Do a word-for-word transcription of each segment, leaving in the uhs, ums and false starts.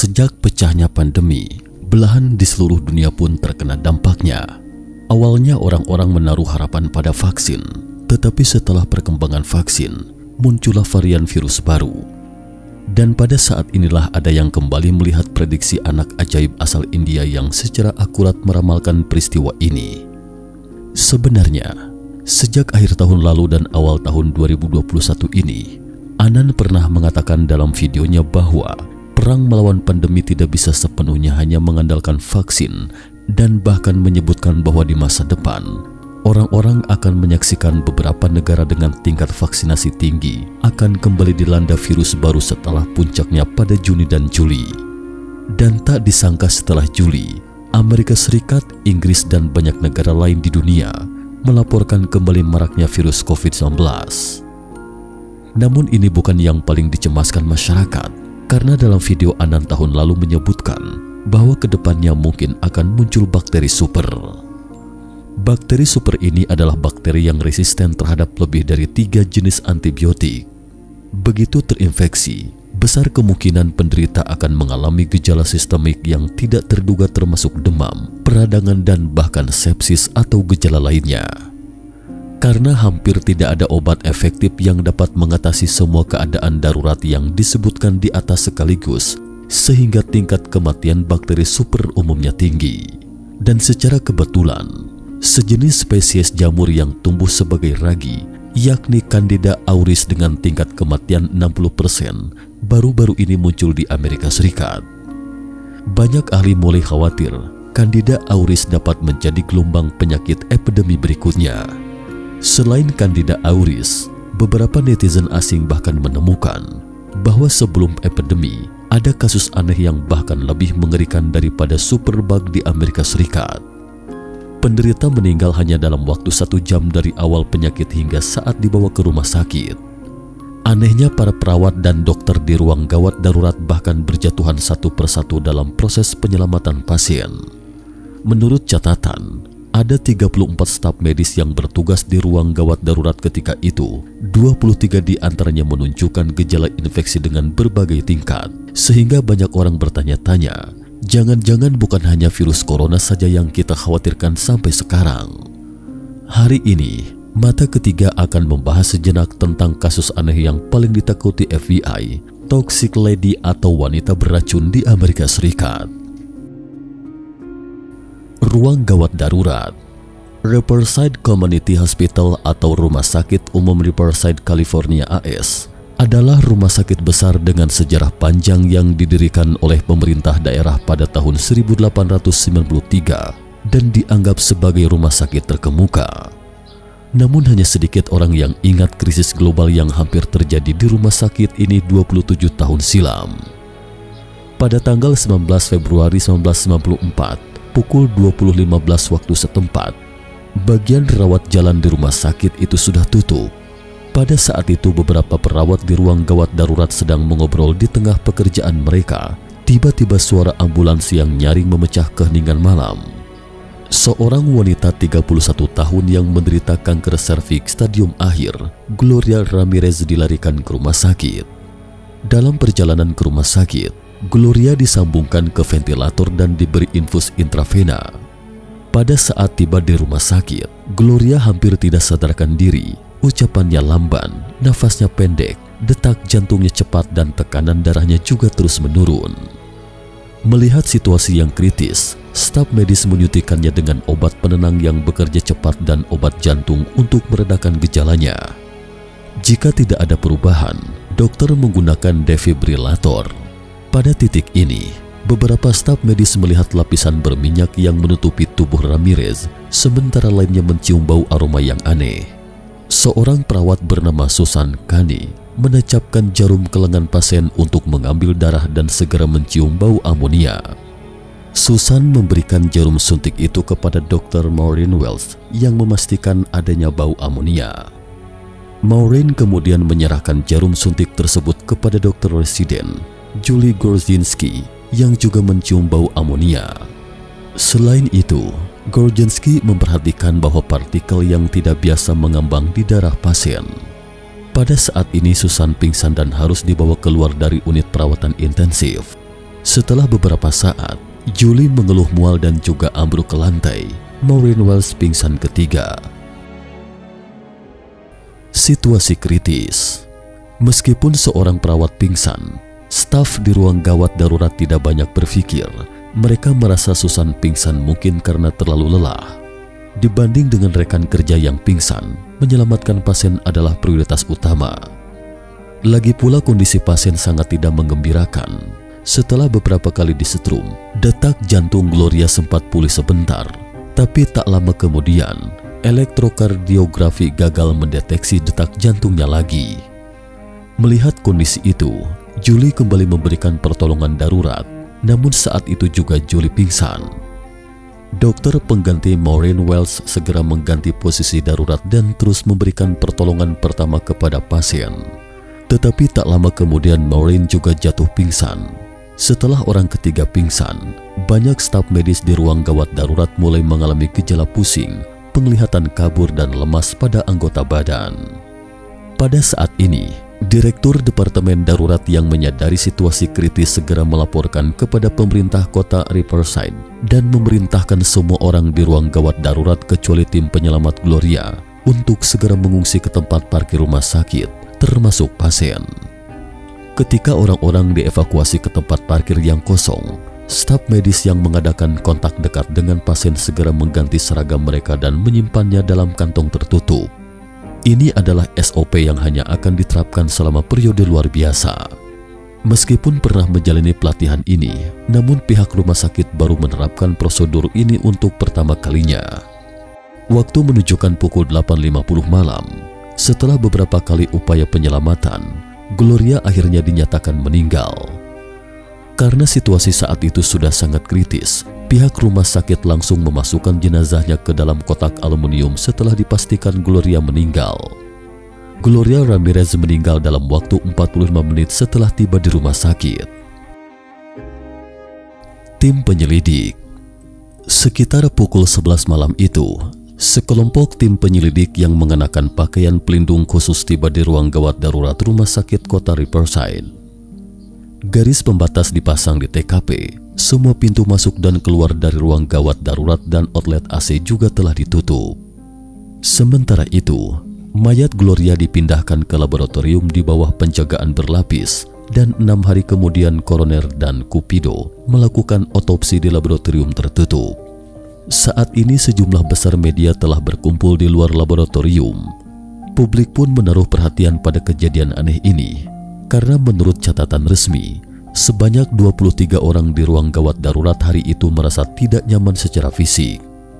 Sejak pecahnya pandemi, belahan di seluruh dunia pun terkena dampaknya. Awalnya orang-orang menaruh harapan pada vaksin, tetapi setelah perkembangan vaksin, muncullah varian virus baru. Dan pada saat inilah ada yang kembali melihat prediksi anak ajaib asal India yang secara akurat meramalkan peristiwa ini. Sebenarnya, sejak akhir tahun lalu dan awal tahun dua ribu dua puluh satu ini, Anand pernah mengatakan dalam videonya bahwa perang melawan pandemi tidak bisa sepenuhnya hanya mengandalkan vaksin, dan bahkan menyebutkan bahwa di masa depan, orang-orang akan menyaksikan beberapa negara dengan tingkat vaksinasi tinggi akan kembali dilanda virus baru setelah puncaknya pada Juni dan Juli. Dan tak disangka setelah Juli, Amerika Serikat, Inggris, dan banyak negara lain di dunia melaporkan kembali maraknya virus covid sembilan belas. Namun ini bukan yang paling dicemaskan masyarakat, karena dalam video Anand tahun lalu menyebutkan bahwa kedepannya mungkin akan muncul bakteri super. Bakteri super ini adalah bakteri yang resisten terhadap lebih dari tiga jenis antibiotik. Begitu terinfeksi, besar kemungkinan penderita akan mengalami gejala sistemik yang tidak terduga termasuk demam, peradangan, dan bahkan sepsis atau gejala lainnya. Karena hampir tidak ada obat efektif yang dapat mengatasi semua keadaan darurat yang disebutkan di atas sekaligus, sehingga tingkat kematian bakteri super umumnya tinggi. Dan secara kebetulan, sejenis spesies jamur yang tumbuh sebagai ragi, yakni Candida auris dengan tingkat kematian enam puluh persen, baru-baru ini muncul di Amerika Serikat. Banyak ahli mulai khawatir Candida auris dapat menjadi gelombang penyakit epidemi berikutnya. Selain Candida auris, beberapa netizen asing bahkan menemukan bahwa sebelum epidemi, ada kasus aneh yang bahkan lebih mengerikan daripada superbug di Amerika Serikat. Penderita meninggal hanya dalam waktu satu jam dari awal penyakit hingga saat dibawa ke rumah sakit. Anehnya para perawat dan dokter di ruang gawat darurat bahkan berjatuhan satu persatu dalam proses penyelamatan pasien. Menurut catatan, ada tiga puluh empat staf medis yang bertugas di ruang gawat darurat ketika itu. dua puluh tiga di antaranya menunjukkan gejala infeksi dengan berbagai tingkat, sehingga banyak orang bertanya-tanya, jangan-jangan bukan hanya virus corona saja yang kita khawatirkan sampai sekarang. Hari ini, Mata Ketiga akan membahas sejenak tentang kasus aneh yang paling ditakuti F B I, Toxic Lady atau wanita beracun di Amerika Serikat. Ruang gawat darurat. Riverside Community Hospital atau Rumah Sakit Umum Riverside, California A S adalah rumah sakit besar dengan sejarah panjang yang didirikan oleh pemerintah daerah pada tahun seribu delapan ratus sembilan puluh tiga dan dianggap sebagai rumah sakit terkemuka. Namun hanya sedikit orang yang ingat krisis global yang hampir terjadi di rumah sakit ini dua puluh tujuh tahun silam. Pada tanggal sembilan belas Februari seribu sembilan ratus sembilan puluh empat, pukul dua puluh lima belas waktu setempat, bagian rawat jalan di rumah sakit itu sudah tutup. Pada saat itu beberapa perawat di ruang gawat darurat sedang mengobrol di tengah pekerjaan mereka. Tiba-tiba suara ambulans yang nyaring memecah keheningan malam. Seorang wanita tiga puluh satu tahun yang menderita kanker serviks stadium akhir, Gloria Ramirez, dilarikan ke rumah sakit. Dalam perjalanan ke rumah sakit, Gloria disambungkan ke ventilator dan diberi infus intravena. Pada saat tiba di rumah sakit, Gloria hampir tidak sadarkan diri. Ucapannya lamban, nafasnya pendek, detak jantungnya cepat, dan tekanan darahnya juga terus menurun. Melihat situasi yang kritis, staf medis menyuntikannya dengan obat penenang yang bekerja cepat dan obat jantung untuk meredakan gejalanya. Jika tidak ada perubahan, dokter menggunakan defibrilator. Pada titik ini, beberapa staf medis melihat lapisan berminyak yang menutupi tubuh Ramirez, sementara lainnya mencium bau aroma yang aneh. Seorang perawat bernama Susan Kani menancapkan jarum ke lengan pasien untuk mengambil darah dan segera mencium bau amonia. Susan memberikan jarum suntik itu kepada dokter Maureen Wells yang memastikan adanya bau amonia. Maureen kemudian menyerahkan jarum suntik tersebut kepada dokter residen Julie Gorzinski yang juga mencium bau amonia. Selain itu, Gorzinski memperhatikan bahwa partikel yang tidak biasa mengambang di darah pasien. Pada saat ini Susan pingsan dan harus dibawa keluar dari unit perawatan intensif. Setelah beberapa saat, Julie mengeluh mual dan juga ambruk ke lantai. Maureen Wells pingsan ketiga. Situasi kritis. Meskipun seorang perawat pingsan, staf di ruang gawat darurat tidak banyak berpikir. Mereka merasa Susan pingsan mungkin karena terlalu lelah. Dibanding dengan rekan kerja yang pingsan, menyelamatkan pasien adalah prioritas utama. Lagi pula kondisi pasien sangat tidak menggembirakan. Setelah beberapa kali disetrum, detak jantung Gloria sempat pulih sebentar. Tapi tak lama kemudian, elektrokardiografi gagal mendeteksi detak jantungnya lagi. Melihat kondisi itu, Julie kembali memberikan pertolongan darurat. Namun saat itu juga Julie pingsan. Dokter pengganti Maureen Wells segera mengganti posisi darurat dan terus memberikan pertolongan pertama kepada pasien. Tetapi tak lama kemudian Maureen juga jatuh pingsan. Setelah orang ketiga pingsan, banyak staf medis di ruang gawat darurat mulai mengalami gejala pusing, penglihatan kabur dan lemas pada anggota badan. Pada saat ini, Direktur Departemen Darurat yang menyadari situasi kritis segera melaporkan kepada pemerintah kota Riverside dan memerintahkan semua orang di ruang gawat darurat kecuali tim penyelamat Gloria untuk segera mengungsi ke tempat parkir rumah sakit, termasuk pasien. Ketika orang-orang dievakuasi ke tempat parkir yang kosong, staf medis yang mengadakan kontak dekat dengan pasien segera mengganti seragam mereka dan menyimpannya dalam kantong tertutup. Ini adalah S O P yang hanya akan diterapkan selama periode luar biasa. Meskipun pernah menjalani pelatihan ini, namun pihak rumah sakit baru menerapkan prosedur ini untuk pertama kalinya. Waktu menunjukkan pukul delapan lima puluh malam. Setelah beberapa kali upaya penyelamatan, Gloria akhirnya dinyatakan meninggal. Karena situasi saat itu sudah sangat kritis, pihak rumah sakit langsung memasukkan jenazahnya ke dalam kotak aluminium setelah dipastikan Gloria meninggal. Gloria Ramirez meninggal dalam waktu empat puluh lima menit setelah tiba di rumah sakit. Tim penyelidik. Sekitar pukul sebelas malam itu, sekelompok tim penyelidik yang mengenakan pakaian pelindung khusus tiba di ruang gawat darurat rumah sakit kota Riverside. Garis pembatas dipasang di T K P. Semua pintu masuk dan keluar dari ruang gawat darurat dan outlet A C juga telah ditutup. Sementara itu, mayat Gloria dipindahkan ke laboratorium di bawah penjagaan berlapis dan enam hari kemudian koroner dan Cupido melakukan otopsi di laboratorium tertutup. Saat ini sejumlah besar media telah berkumpul di luar laboratorium. Publik pun menaruh perhatian pada kejadian aneh ini. Karena menurut catatan resmi, sebanyak dua puluh tiga orang di ruang gawat darurat hari itu merasa tidak nyaman secara fisik.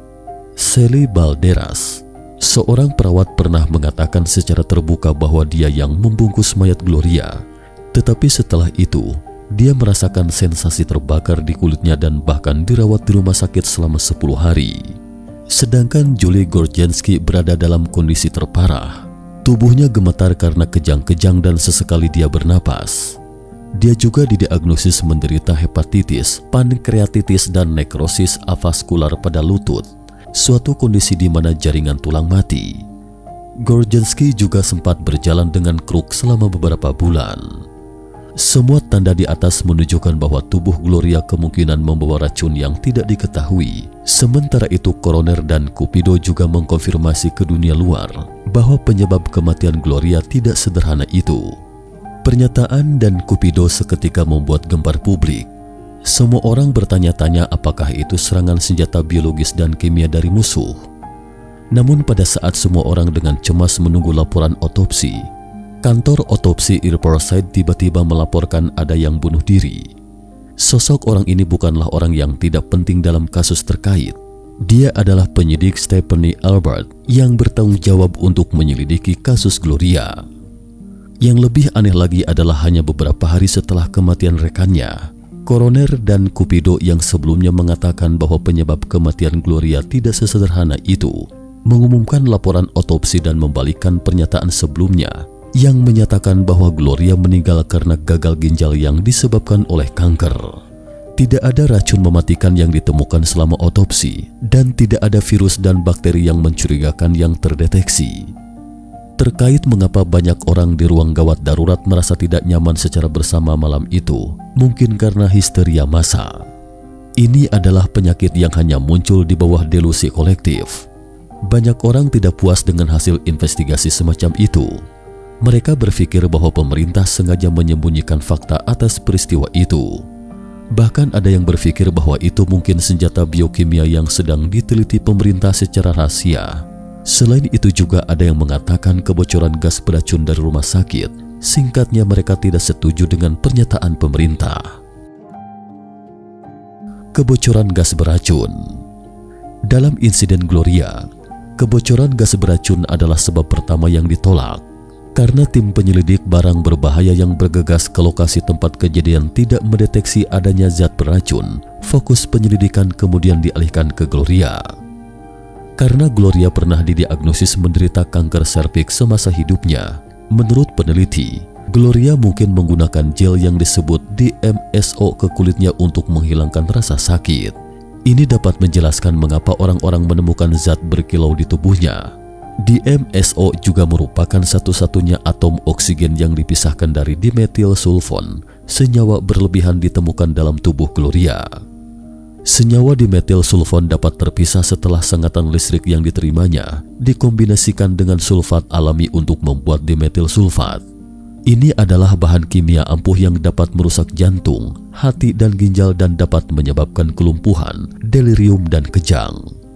Sally Balderas, seorang perawat, pernah mengatakan secara terbuka bahwa dia yang membungkus mayat Gloria. Tetapi setelah itu, dia merasakan sensasi terbakar di kulitnya dan bahkan dirawat di rumah sakit selama sepuluh hari. Sedangkan Julie Gorjensky berada dalam kondisi terparah. Tubuhnya gemetar karena kejang-kejang dan sesekali dia bernapas. Dia juga didiagnosis menderita hepatitis, pankreatitis, dan nekrosis avaskular pada lutut, suatu kondisi di mana jaringan tulang mati. Gorjensky juga sempat berjalan dengan kruk selama beberapa bulan. Semua tanda di atas menunjukkan bahwa tubuh Gloria kemungkinan membawa racun yang tidak diketahui. Sementara itu, koroner dan Cupido juga mengkonfirmasi ke dunia luar bahwa penyebab kematian Gloria tidak sederhana itu. Pernyataan dan Cupido seketika membuat gempar publik. Semua orang bertanya-tanya apakah itu serangan senjata biologis dan kimia dari musuh. Namun pada saat semua orang dengan cemas menunggu laporan otopsi, kantor otopsi Riverside tiba-tiba melaporkan ada yang bunuh diri. Sosok orang ini bukanlah orang yang tidak penting dalam kasus terkait. Dia adalah penyidik Stephanie Albert yang bertanggung jawab untuk menyelidiki kasus Gloria. Yang lebih aneh lagi adalah hanya beberapa hari setelah kematian rekannya, koroner dan Cupido yang sebelumnya mengatakan bahwa penyebab kematian Gloria tidak sesederhana itu, mengumumkan laporan otopsi dan membalikkan pernyataan sebelumnya yang menyatakan bahwa Gloria meninggal karena gagal ginjal yang disebabkan oleh kanker. Tidak ada racun mematikan yang ditemukan selama otopsi, dan tidak ada virus dan bakteri yang mencurigakan yang terdeteksi. Terkait mengapa banyak orang di ruang gawat darurat merasa tidak nyaman secara bersama malam itu, mungkin karena histeria massa. Ini adalah penyakit yang hanya muncul di bawah delusi kolektif. Banyak orang tidak puas dengan hasil investigasi semacam itu. Mereka berpikir bahwa pemerintah sengaja menyembunyikan fakta atas peristiwa itu. Bahkan ada yang berpikir bahwa itu mungkin senjata biokimia yang sedang diteliti pemerintah secara rahasia. Selain itu juga ada yang mengatakan kebocoran gas beracun dari rumah sakit. Singkatnya, mereka tidak setuju dengan pernyataan pemerintah. Kebocoran gas beracun. Dalam insiden Gloria, kebocoran gas beracun adalah sebab pertama yang ditolak. Karena tim penyelidik barang berbahaya yang bergegas ke lokasi tempat kejadian tidak mendeteksi adanya zat beracun, fokus penyelidikan kemudian dialihkan ke Gloria. Karena Gloria pernah didiagnosis menderita kanker serviks semasa hidupnya, menurut peneliti, Gloria mungkin menggunakan gel yang disebut D M S O ke kulitnya untuk menghilangkan rasa sakit. Ini dapat menjelaskan mengapa orang-orang menemukan zat berkilau di tubuhnya. D M S O juga merupakan satu-satunya atom oksigen yang dipisahkan dari dimetil sulfon, senyawa berlebihan ditemukan dalam tubuh Gloria. Senyawa dimetil sulfon dapat terpisah setelah sengatan listrik yang diterimanya dikombinasikan dengan sulfat alami untuk membuat dimetil sulfat. Ini adalah bahan kimia ampuh yang dapat merusak jantung, hati, dan ginjal dan dapat menyebabkan kelumpuhan, delirium, dan kejang.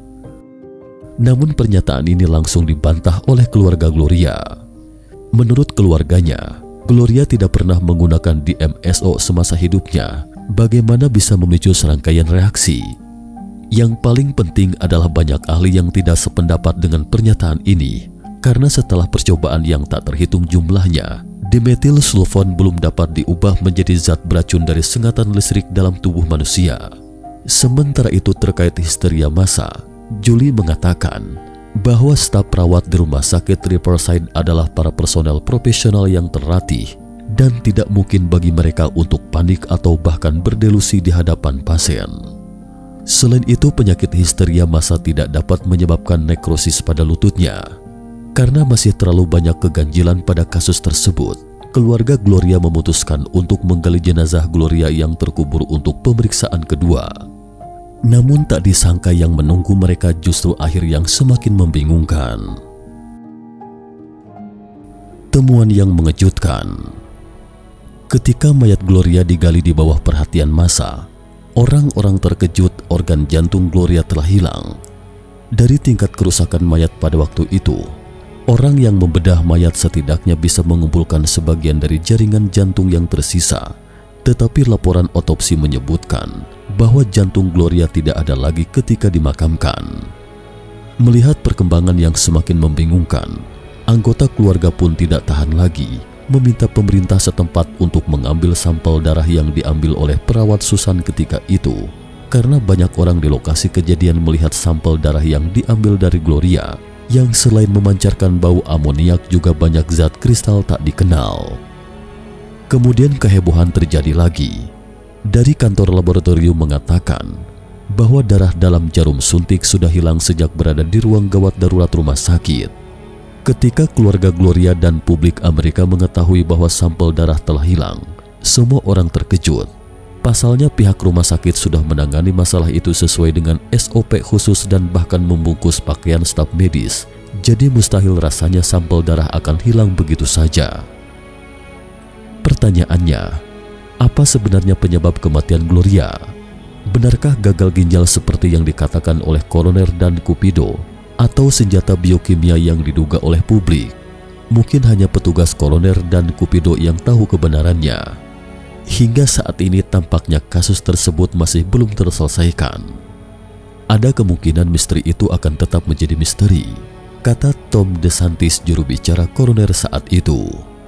Namun pernyataan ini langsung dibantah oleh keluarga Gloria. Menurut keluarganya, Gloria tidak pernah menggunakan D M S O semasa hidupnya. Bagaimana bisa memicu serangkaian reaksi? Yang paling penting adalah banyak ahli yang tidak sependapat dengan pernyataan ini, karena setelah percobaan yang tak terhitung jumlahnya, dimetil sulfon belum dapat diubah menjadi zat beracun dari sengatan listrik dalam tubuh manusia. Sementara itu, terkait histeria massa, Julie mengatakan bahwa staf perawat di rumah sakit Riverside adalah para personel profesional yang terlatih dan tidak mungkin bagi mereka untuk panik atau bahkan berdelusi di hadapan pasien. Selain itu, penyakit histeria massa tidak dapat menyebabkan nekrosis pada lututnya. Karena masih terlalu banyak keganjilan pada kasus tersebut, keluarga Gloria memutuskan untuk menggali jenazah Gloria yang terkubur untuk pemeriksaan kedua. Namun tak disangka yang menunggu mereka justru akhir yang semakin membingungkan. Temuan yang mengejutkan. Ketika mayat Gloria digali di bawah perhatian massa, orang-orang terkejut organ jantung Gloria telah hilang. Dari tingkat kerusakan mayat pada waktu itu, orang yang membedah mayat setidaknya bisa mengumpulkan sebagian dari jaringan jantung yang tersisa. Tetapi laporan otopsi menyebutkan bahwa jantung Gloria tidak ada lagi ketika dimakamkan. Melihat perkembangan yang semakin membingungkan, anggota keluarga pun tidak tahan lagi, meminta pemerintah setempat untuk mengambil sampel darah yang diambil oleh perawat Susan ketika itu, karena banyak orang di lokasi kejadian melihat sampel darah yang diambil dari Gloria, yang selain memancarkan bau amoniak juga banyak zat kristal tak dikenal. Kemudian kehebohan terjadi lagi. Dari kantor laboratorium mengatakan bahwa darah dalam jarum suntik sudah hilang sejak berada di ruang gawat darurat rumah sakit. Ketika keluarga Gloria dan publik Amerika mengetahui bahwa sampel darah telah hilang, semua orang terkejut. Pasalnya pihak rumah sakit sudah menangani masalah itu sesuai dengan S O P khusus dan bahkan membungkus pakaian staf medis. Jadi mustahil rasanya sampel darah akan hilang begitu saja. Pertanyaannya, apa sebenarnya penyebab kematian Gloria? Benarkah gagal ginjal seperti yang dikatakan oleh koroner dan Cupido? Atau senjata biokimia yang diduga oleh publik? Mungkin hanya petugas koroner dan Cupido yang tahu kebenarannya. Hingga saat ini tampaknya kasus tersebut masih belum terselesaikan. Ada kemungkinan misteri itu akan tetap menjadi misteri, kata Tom DeSantis, juru bicara koroner saat itu.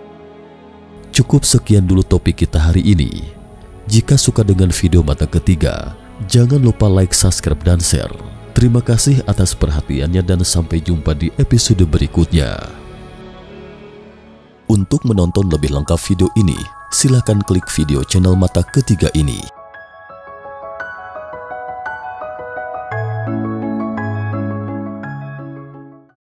Cukup sekian dulu topik kita hari ini. Jika suka dengan video mata ketiga, jangan lupa like, subscribe, dan share. Terima kasih atas perhatiannya dan sampai jumpa di episode berikutnya. Untuk menonton lebih lengkap video ini, silakan klik video channel Mata Ketiga ini.